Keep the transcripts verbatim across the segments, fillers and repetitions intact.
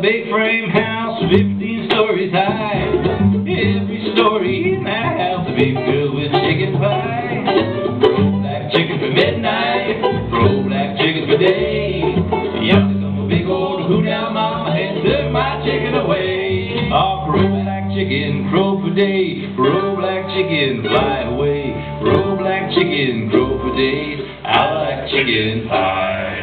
big frame house, fifteen stories high. Every story in that house will be filled with chicken pie. Roll black chicken for midnight, roll black chicken for day. Yuck, come a big old hoot down mama and took my chicken away. Oh, crow black chicken, crow for day, crow black chicken, fly away. Crow black chicken, crow for day, I like chicken pie.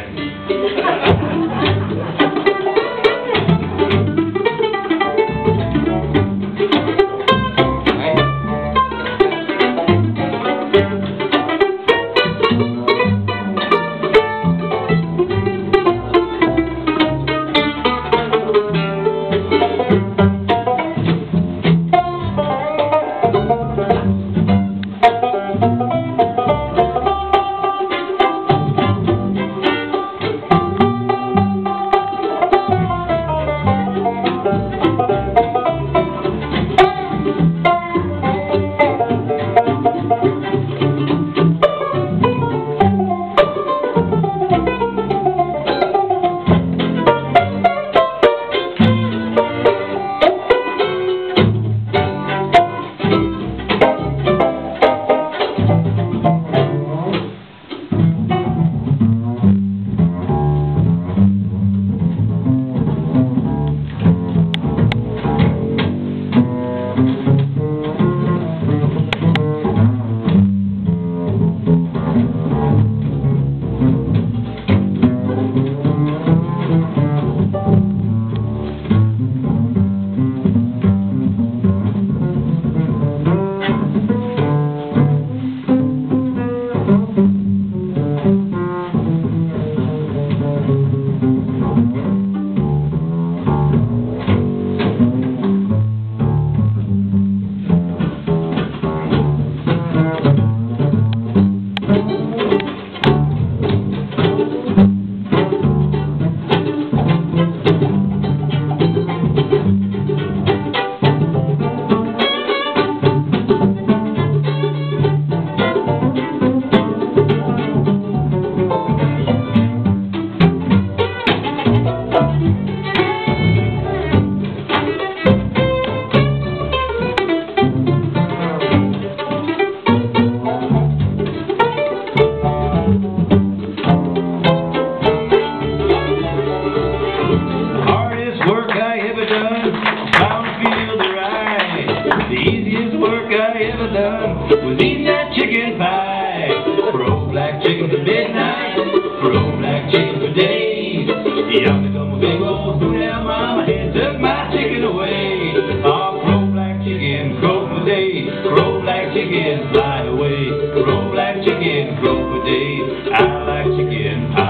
The easiest work I ever done was eating that chicken pie. Crow black chicken for midnight, crow black chicken for days. Y'all become a big old food down mama and took my chicken away. Oh, crow black chicken, crow for days, crow black chicken, fly away. Crow black chicken, crow for days, I like chicken pie.